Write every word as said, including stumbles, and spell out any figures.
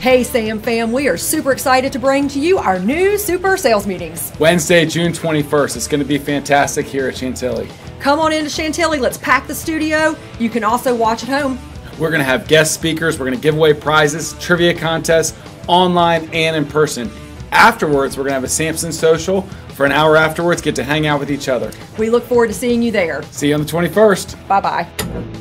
Hey Sam fam, we are super excited to bring to you our new super sales meetings. Wednesday, June twenty-first. It's going to be fantastic here at Chantilly. Come on into Chantilly, let's pack the studio. You can also watch at home. We're going to have guest speakers, we're going to give away prizes, trivia contests, online and in person. Afterwards, we're going to have a Samson social. For an hour afterwards, get to hang out with each other. We look forward to seeing you there. See you on the twenty-first. Bye-bye.